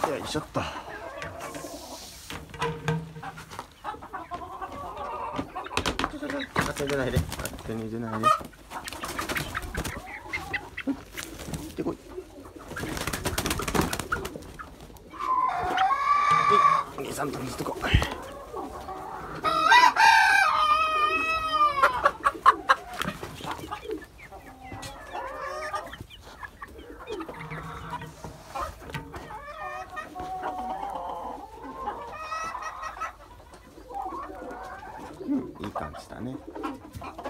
よいしょっと。勝手に出ないで、勝手に出ないで。行ってこい。お兄さんと水とこ。いい感じだね。